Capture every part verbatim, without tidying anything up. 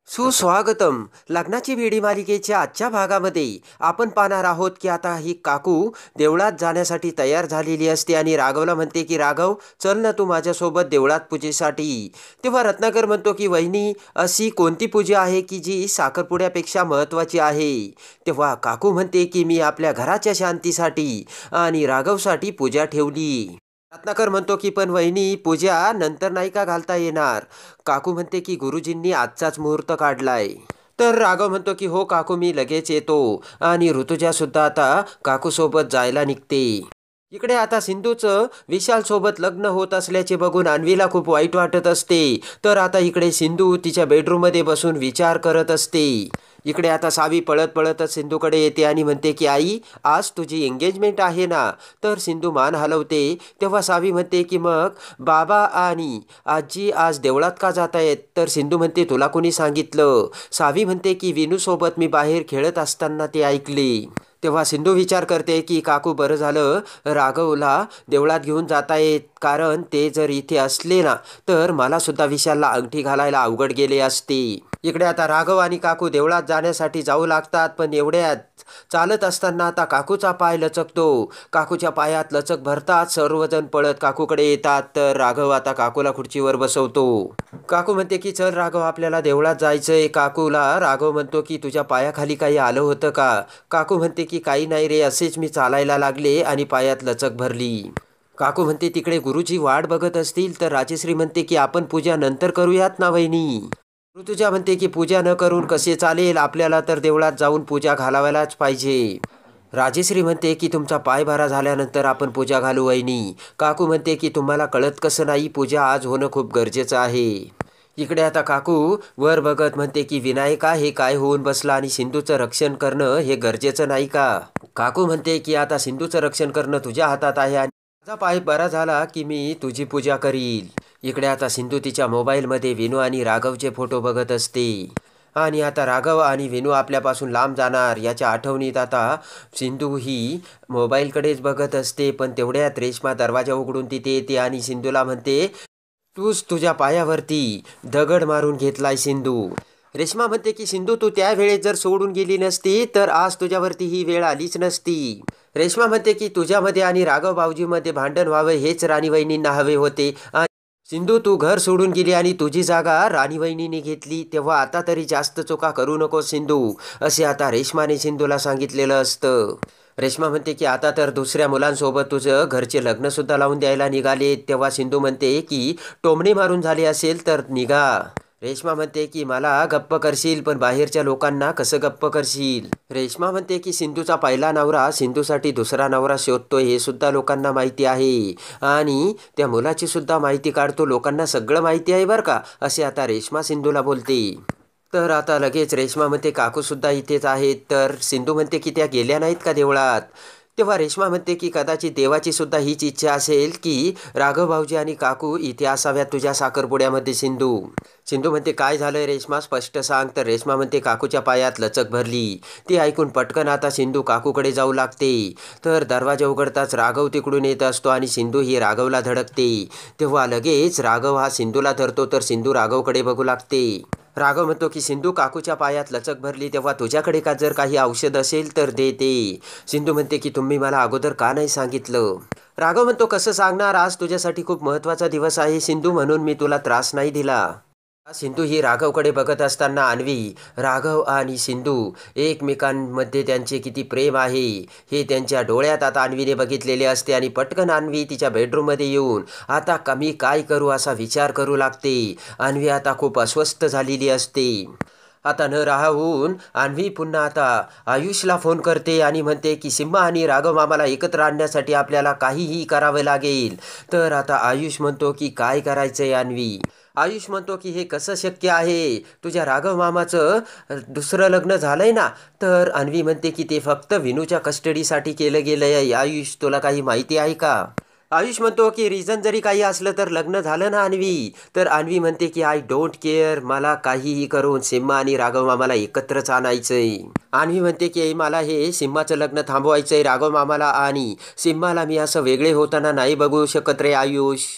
सुस्वागतम. लग्नाची बेडी मालिकेच्या आजच्या भागामध्ये आपण पाहणार आहोत की आता ही काकू देवळात जाण्यासाठी तयार झालेली असते आणि राघवला म्हणते की राघव चल ना तू माझ्यासोबत देवळात पूजेसाठी. तेव्हा रत्नाकर म्हणतो की वहिनी अशी कोणती पूजा आहे की जी साखरपुड्यापेक्षा महत्त्वाची आहे. तेव्हा काकू म्हणते की मी आपल्या घराच्या शांतीसाठी आणि राघवसाठी पूजा ठेवली. रत्नाकर म्हणतो की पण वहिनी पूजा नंतर नाही का घालता येणार. काकू म्हणते की गुरुजींनी आजचाच मुहूर्त काढलाय. तर राघव म्हणतो की हो काकू मी लगेच येतो आणि ऋतुजा सुद्धा आता काकू सोबत जायला निघते. इकडे आता सिंधूचं विशाल सोबत लग्न होत असल्याचे बघून अन्वीला खूप वाईट वाटत असते. तर आता इकडे सिंधू तिच्या बेडरूम मध्ये बसून विचार करत असते. इकडे आता सावी पळत पळतच सिंधूकडे येते आणि म्हणते की आई आज तुझी एंगेजमेंट आहे ना. तर सिंधू मान हलवते. तेव्हा सावी म्हणते की मग बाबा आणि आजी आज देवळात का जात आहेत. तर सिंधू म्हणते तुला कोणी सांगितलं. सावी म्हणते की विनूसोबत मी बाहेर खेळत असताना ते ऐकले. तेव्हा सिंधू विचार करते की काकू बरं झालं राघवला देवळात घेऊन जात आहेत, कारण ते जर इथे असले ना तर मला सुद्धा विशालला अंगठी घालायला अवघड गेले असते. इकडे आता राघव आणि काकू देवळात जाण्यासाठी जाऊ लागतात. पण एवढ्यात चालत असताना आता काकूचा पाय लचकतो. काकूच्या पायात लचक भरतात सर्वजण पळत काकूकडे येतात. तर राघव आता काकूला खुर्चीवर बसवतो. काकू म्हणते की चल राघव आपल्याला देवळात जायचंय. काकूला राघव म्हणतो की तुझ्या पायाखाली काही आलं होतं का. काकू म्हणते की काही नाही रे, असेच मी चालायला लागले आणि पायात लचक भरली. काकू म्हणते तिकडे गुरुजी वाट बघत असतील. तर राजेश्री म्हणते की आपण पूजा नंतर करूयात ना वहिनी. ऋतुजा म्हणते की पूजा न करून कसे चालेल, आपल्याला तर देवळात जाऊन पूजा घालावायलाच पाहिजे. राजेश्री म्हणते की तुमचा पाय बरा झाल्यानंतर आपण पूजा घालू वहिनी. काकू म्हणते की तुम्हाला कळत कसं नाही, पूजा आज होणं खूप गरजेचं आहे. इकडे आता काकू वर बघत म्हणते की विनायका हे काय होऊन बसला आणि सिंधूचं रक्षण करणं हे गरजेचं नाही का. काकू म्हणते की आता सिंधूचं रक्षण करणं तुझ्या हातात आहे आणि माझा पाय बरा झाला की मी तुझी पूजा करील. इकडे आता सिंधू तिच्या मोबाईलमध्ये विनू आणि राघवचे फोटो बघत असते आणि आता राघव आणि विनू आपल्यापासून लांब जाणार याच्या आठवणीत आता सिंधू ही मोबाईलकडेच बघत असते. पण तेवढ्यात रेश्मा दरवाजा उघडून तिथे येते आणि सिंधूला म्हणते तूच तुझ्या पायावरती दगड मारून घेतलाय सिंधू. रेश्मा म्हणते की सिंधू तू त्या वेळेत जर सोडून गेली नसती तर आज तुझ्यावरती ही वेळ आलीच नसती. रेश्मा म्हणते की तुझ्यामध्ये आणि राघव भाऊजीमध्ये भांडण व्हावं हेच राणी वहिनींना हवे होते. सिंधू तू घर सोडून गेली आणि तुझी जागा राणी वहिनीने घेतली, तेव्हा आता तरी जास्त चुका करू नको सिंधू, असे आता रेश्माने सिंधूला सांगितलेलं असतं. रेश्मा म्हणते की आता तर दुसऱ्या मुलांसोबत तुझं घरचे लग्नसुद्धा लावून द्यायला निघाले. तेव्हा सिंधू म्हणते की टोमणे मारून झाले असेल तर निघा. रेश्मा म्हणते की मला गप्प करशील पण बाहेरच्या लोकांना कसं गप्प करशील. रेश्मा म्हणते की सिंधूचा पहिला नवरा सिंधूसाठी दुसरा नवरा शोधतोय हे सुद्धा लोकांना माहिती आहे आणि त्या मुलाची सुद्धा माहिती काढतो, लोकांना सगळं माहिती आहे बरं का, असे आता रेश्मा सिंधूला बोलते. तर आता लगेच रेश्मा म्हणते काकू सुद्धा इथेच आहेत. तर सिंधू म्हणते की त्या गेल्या नाहीत का देवळात. तेव्हा रेश्मा म्हणते की कदाचित देवाची सुद्धा हीच इच्छा असेल की राघव भाऊजी आणि काकू इथे असाव्यात तुझ्या साखरपुड्यामध्ये. सिंधू सिंधू म्हणते काय झालंय रेश्मा स्पष्ट सांग. तर रेश्मा म्हणते काकूच्या पायात लचक भरली. ते ऐकून पटकन आता सिंधू काकूकडे जाऊ लागते. तर दरवाजा उघडताच राघव तिकडून येत असतो आणि सिंधू ही राघवला धडकते. तेव्हा लगेच राघव हा सिंधूला धरतो. तर सिंधू राघवकडे बघू लागते. राघव म्हणतो की सिंधू काकूच्या पायात लचक भरली, तेव्हा तुझ्याकडे का जर काही औषध असेल तर दे ते. सिंधू म्हणते की तुम्ही मला अगोदर का नाही सांगितलं. राघव म्हणतो कसं सांगणार, आज तुझ्यासाठी खूप महत्त्वाचा दिवस आहे सिंधू, म्हणून मी तुला त्रास नाही दिला. सिंधू ही राघवकडे बघत असताना अन्वी राघव आणि सिंधू एकमेकांमध्ये त्यांचे किती प्रेम आहे हे त्यांच्या डोळ्यात आता अन्वीने बघितलेले असते आणि पटकन अन्वी तिच्या बेडरूममध्ये येऊन आता कमी काय करू असा विचार करू लागते. अन्वी आता खूप अस्वस्थ झालेली असते. आता न राहून अन्वी पुन्हा आता आयुषला फोन करते आणि म्हणते की सिम्हा आणि राघव मामाला एकत्र आणण्यासाठी आपल्याला काहीही करावं लागेल. तर आता आयुष म्हणतो की काय करायचंय अन्वी. आयुष म्हणतो की हे कसं शक्य आहे, तुझ्या राघव मामाचं दुसरं लग्न झालंय ना. तर अन्वी म्हणते की ते फक्त विनूच्या कस्टडीसाठी केलं गेलं आहे. आयुष तुला काही माहिती आहे का. आयुष म्हणतो की रिझन जरी काही असलं तर लग्न झालं ना अन्वी. तर अन्वी म्हणते की आय डोंट केअर, मला काहीही करून सिम्हा आणि राघव मामाला एकत्रच आणायचंय. अन्वी म्हणते की मला हे सिम्हाचं लग्न थांबवायचंय, राघव मामाला आणि सिम्हाला मी असं वेगळे होताना नाही बघू शकत रे आयुष.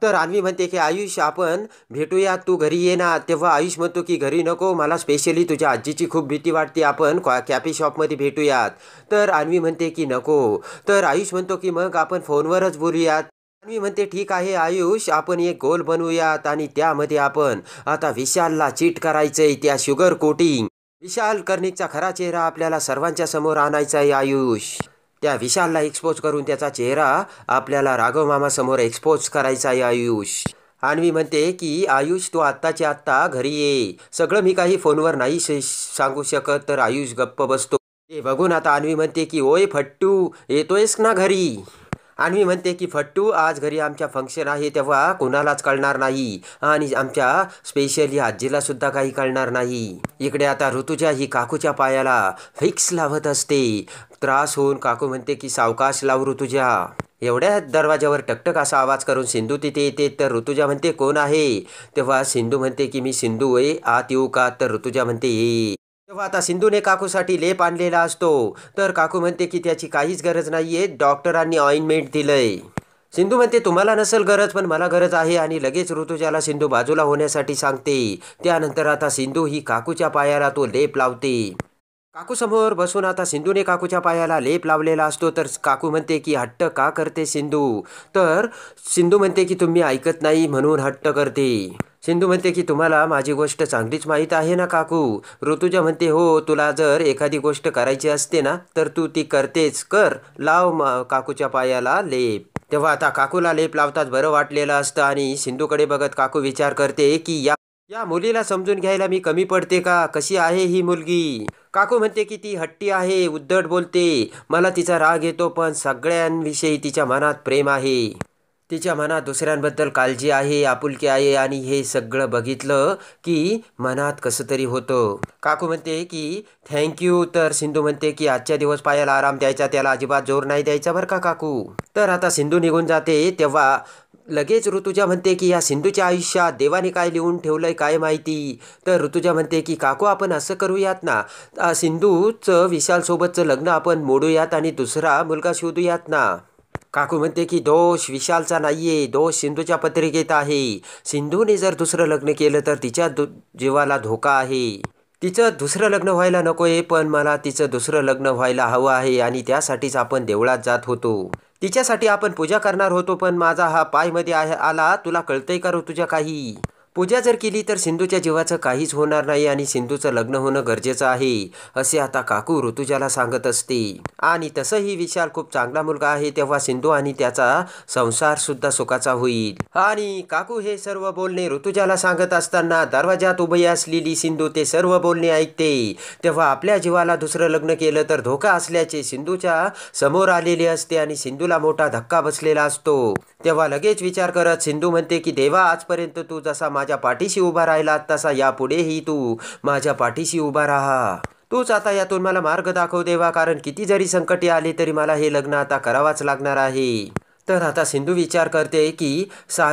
तर अन्वी म्हणते की आयुष आपण भेटूया, तू घरी ये ना. तेव्हा आयुष म्हणतो की घरी नको, मला स्पेशली तुझ्या आजीची खूप भीती वाटते, आपण कॅफे शॉपमध्ये भेटूयात. तर अन्वी म्हणते की नको. तर आयुष म्हणतो की मग आपण फोनवरच बोलूयात. अन्वी म्हणते ठीक आहे आयुष, आपण एक गोल बनवूयात आणि त्यामध्ये आपण आता विशालला चीट करायचंय, त्या शुगर कोटिंग विशाल कर्णिकचा खरा चेहरा आपल्याला सर्वांच्या समोर आणायचा आहे आयुष. त्या विशालला एक्सपोज करून त्याचा चेहरा आपल्याला राघव मामासमोर एक्सपोज करायचा आहे आयुष. अन्वी म्हणते की आयुष तू आत्ताच्या आत्ता घरी ये, सगळं मी काही फोनवर नाही सांगू शकत. तर आयुष गप्प बसतो. ते बघून आता अन्वी म्हणते की ओय फट्टू, येतोयस ना घरी. अन्वी म्हणते की फट्टू आज घरी आमच्या फंक्शन आहे, तेव्हा कोणालाच कळणार नाही आणि आमच्या स्पेशली आजीला सुद्धा काही कळणार नाही. इकडे आता ऋतुजा ही काकूच्या पायाला फिक्स लावत असते. त्रास होऊन काकू म्हणते की सावकाश लाव ऋतुजा. एवढ्या दरवाजावर टकटक असा आवाज करून सिंधू तिथे येते. तर ऋतुजा म्हणते कोण आहे. तेव्हा सिंधू म्हणते की मी सिंधू आहे, आत येऊ का. तर ऋतुजा म्हणते ये. तेव्हा आता सिंधूने काकूसाठी लेप आणलेला असतो. तर काकू म्हणते की त्याची काहीच गरज नाहीये, डॉक्टरांनी ऑइंटमेंट दिलंय. सिंधू म्हणते तुम्हाला नसेल गरज पण मला गरज आहे आणि लगेच ऋतुजाला सिंधू बाजूला होण्यासाठी सांगते. त्यानंतर आता सिंधू ही काकूच्या पायाला तो लेप लावते. काकू समोर बसून आता सिंधूने काकूच्या पायाला लेप लावलेला असतो. तर काकू म्हणते की हट्ट का करते सिंधू. तर सिंधू म्हणते की तुम्ही ऐकत नाही म्हणून हट्ट करते. सिंधू म्हणते की तुम्हाला माझी गोष्ट चांगलीच माहीत आहे ना काकू. ऋतुजा म्हणते हो, तुला जर एखादी गोष्ट करायची असते ना तर तू ती करतेच, कर, लाव काकूच्या पायाला लेप. तेव्हा आता काकूला लेप लावताच बरं वाटलेलं असतं आणि सिंधूकडे बघत काकू विचार करते की या या मुलीला समजून घ्यायला मी कमी पडते का. कशी आहे ही मुलगी. काकू म्हणते की ती हट्टी आहे, उद्धट बोलते, मला तिचा राग येतो पण सगळ्यांविषयी तिच्या मनात प्रेम आहे, तिच्या मनात दुसऱ्यांबद्दल काळजी आहे, आपुलकी आहे आणि हे सगळं बघितलं की मनात कसं तरी होतं. काकू म्हणते की थँक्यू. तर सिंधू म्हणते की आजच्या दिवस पायाला आराम द्यायचा, त्याला अजिबात जोर नाही द्यायचा बरं का काकू. तर आता सिंधू निघून जाते. तेव्हा लगेच ऋतुजा म्हणते की या सिंधूच्या आयुष्यात देवाने काय लिहून ठेवलंय काय माहिती. तर ऋतुजा म्हणते की काकू आपण असं करूयात ना, सिंधूचं विशालसोबतचं लग्न आपण मोडूयात आणि दुसरा मुलगा शोधूयात ना. काकू म्हणते की दोष विशालचा नाहीये, दोष सिंधूच्या पत्रिकेत आहे. सिंधूने जर दुसरं लग्न केलं तर तिच्या जीवाला धोका आहे. तिचं दुसरं लग्न व्हायला नकोय पण मला तिचं दुसरं लग्न व्हायला हवं आहे आणि त्यासाठीच आपण देवळात जात होतो. तिच्यासाठी आपण पूजा करणार होतो पण माझा हा पायमध्ये आहे आला. तुला कळतंय का ऋतुजा काही. पूजा जर केली तर सिंधूच्या जीवाचं काहीच होणार नाही आणि सिंधूचं लग्न होणं गरजेचं आहे असे आता काकू ऋतुजाला सांगत असते. आणि तसंही विशाल खूप चांगला मुलगा आहे, तेव्हा सिंधू आणि त्याचा संसार सुद्धा सुखाचा होईल. आणि काकू हे सर्व बोलणे ऋतुजाला सांगत असताना दरवाजात उभी असलेली सिंधू ते सर्व बोलणे ऐकते. तेव्हा आपल्या जीवाला दुसरं लग्न केलं तर धोका असल्याचे सिंधूच्या समोर आलेले असते आणि सिंधूला मोठा धक्का बसलेला असतो. तेव्हा लगेच विचार करत सिंधू म्हणते की देवा, आजपर्यंत तू जसा माझ्या पाठीशी उभा राहिला तसा यापुढेही तू माझ्या पाठीशी उभा राहा. तूच आता यातून मला मार्ग दाखव देवा, कारण किती जरी संकटे आली तरी मला हे लग्न आता करावाच लागणार आहे. तर आता सिंधू विचार करते की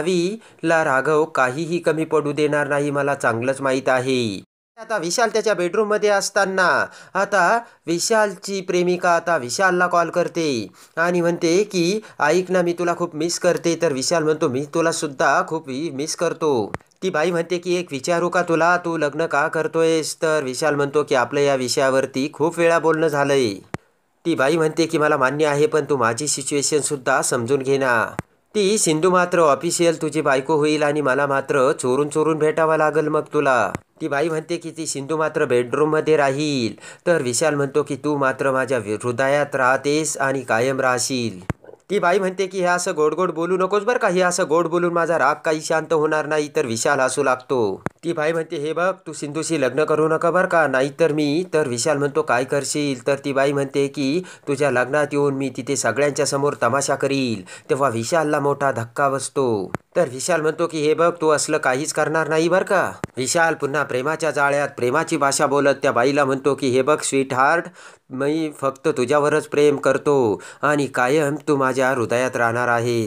सावीला राघव काहीही कमी पडू देणार नाही, मला चांगलंच माहीत आहे. आता विशाल त्याच्या बेडरूममध्ये असताना आता विशालची प्रेमिका आता विशालला कॉल करते आणि म्हणते की ऐक ना, मी तुला खूप मिस करते. तर विशाल म्हणतो मी तुला सुद्धा खूप मिस करतो. ती बाई म्हणते की एक विचारू का तुला, तू लग्न का करतोयस. तर विशाल म्हणतो की आपलं या विषयावरती खूप वेळा बोलणं झालंय. ती बाई म्हणते की मला मान्य आहे पण तू माझी सिच्युएशन सुद्धा समजून घे ना. ती सिंधू मात्र ऑफिशियल तुझी बायको होईल आणि मला मात्र चोरून चोरून भेटावं लागेल मग तुला. ती बाई म्हणते की ती सिंधू मात्र बेडरूममध्ये राहील. तर विशाल म्हणतो की तू मात्र माझ्या हृदयात राहतेस आणि कायम राहशील. ती बाई म्हणते की हे असं गोड गोड बोलू नकोस बरं का, हे असं गोड बोलून माझा राग काही शांत होणार नाही. तर विशाल हसू लागतो. ती बाई म्हणते हे बघ, तू सिंधूशी लग्न करू नका बरं का, नाहीतर मी. तर विशाल म्हणतो काय करशील. तर ती बाई म्हणते की तुझ्या लग्नात येऊन मी तिथे सगळ्यांच्या समोर तमाशा करील. तेव्हा विशालला मोठा धक्का बसतो. तर विशाल म्हणतो की हे बघ, तू असलं काहीच करणार नाही बरं का. विशाल पुन्हा प्रेमाच्या जाळ्यात प्रेमाची भाषा बोलत त्या बाईला म्हणतो की हे बघ स्वीट हार्ट, मी फक्त तुझ्यावरच प्रेम करतो आणि कायम तू माझ्या हृदयात राहणार आहेस.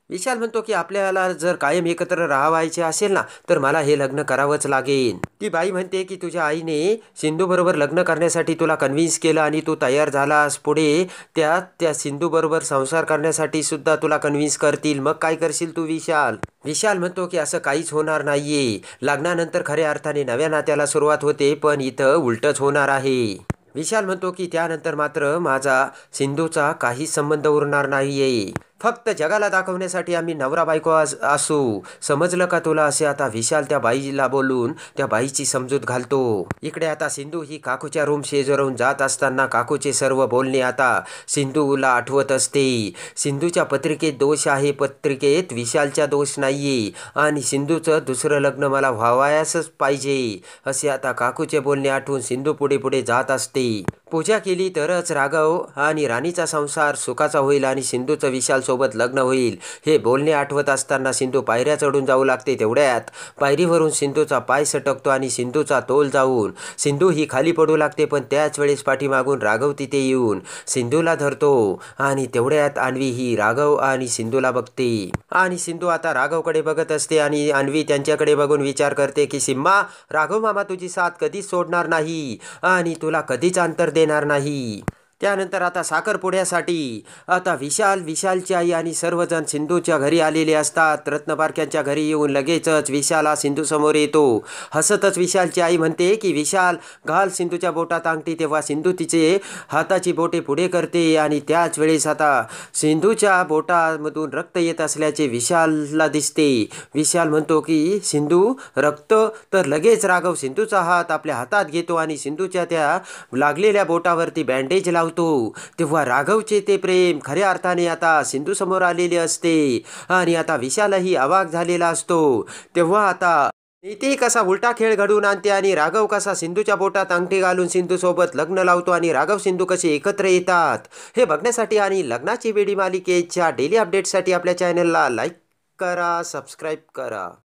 विशाल म्हणतो की आपल्याला जर कायम एकत्र राहायचे असेल ना तर मला हे लग्न करावंच लागेल. ती बाई म्हणते की तुझ्या आईने सिंधू बरोबर लग्न करण्यासाठी तुला कन्व्हिन्स केलं आणि तू तयार झालास. पुढे त्या त्या सिंधू बरोबर संसार करण्यासाठी सुद्धा तुला कन्व्हिन्स करतील. मग काय करशील तू विशाल? विशाल म्हणतो की असं काहीच होणार नाहीये. लग्नानंतर खऱ्या अर्थाने नव्या नात्याला सुरुवात होते, पण इथं उलटच होणार आहे. विशाल म्हणतो की त्यानंतर मात्र माझा सिंधूचा काहीच संबंध उरणार नाहीये. फक्त जगाला दाखवण्यासाठी आम्ही नवरा बायको असू, समजलं का तुला? असे आता विशाल त्या बाईला बोलून त्या बाईची समजूत घालतो. इकडे आता सिंधू ही काकूच्या रूम शेजारून जात असताना काकूचे सर्व बोलणे आता सिंधूला आठवत असते. सिंधूच्या पत्रिकेत दोष आहे, पत्रिकेत विशालच्या दोष नाहीये आणि सिंधूचं दुसरं लग्न मला व्हावयासच पाहिजे असे आता काकूचे बोलणे आठवून सिंधू पुढे पुढे जात असते. पूजा केली तरच राघव आणि राणीचा संसार सुखाचा होईल आणि सिंधूचं विशाल सोबत लग्न होईल हे बोलणे आठवत असताना सिंधू पायऱ्या चढून जाऊ लागते. तेवढ्यात पायरीवरून सिंधूचा पाय सटकतो आणि सिंधूचा तोल जाऊन सिंधू ही खाली पडू लागते. पण त्याच वेळेस पाठीमागून राघव तिथे येऊन सिंधूला धरतो आणि तेवढ्यात अन्वी ही राघव आणि सिंधूला बघते आणि सिंधू आता राघवकडे बघत असते आणि अन्वी त्यांच्याकडे बघून विचार करते की सिम्मा, राघव मामा तुझी साथ कधीच सोडणार नाही आणि तुला कधीच अंतर देणार नाही. त्यानंतर आता साखरपुड्यासाठी आता विशाल, विशालची आई आणि सर्वजण सिंधूच्या घरी आलेले असतात. रत्नबारक्यांच्या घरी येऊन लगेचच विशाल हा सिंधू समोर येतो. हसतच विशालची आई म्हणते की विशाल घाल सिंधूच्या बोटात अंगठी. तेव्हा सिंधू तिचे हाताची बोटे पुढे करते आणि त्याच वेळेस आता सिंधूच्या बोटामधून रक्त येत असल्याचे विशालला दिसते. विशाल म्हणतो की सिंधू रक्त? तर लगेच राघव सिंधूचा हात आपल्या हातात घेतो आणि सिंधूच्या त्या लागलेल्या बोटावरती बँडेज लावतो. तेव्हा राघवचे ते प्रेम खऱ्या अर्थाने आता सिंधू समोर आलेले असते आणि आता विशालही अवाक झालेला असतो. तेव्हा आता नीती कसा उलटा खेळ घडवून आणते आणि राघव कसा सिंधूच्या बोटात अंगठी घालून सिंधू सोबत लग्न लावतो आणि राघव सिंधू कसे एकत्र येतात हे बघण्यासाठी आणि लग्नाची बेडी मालिकेच्या डेली अपडेटसाठी आपल्या चॅनलला लाईक करा, सबस्क्राईब करा.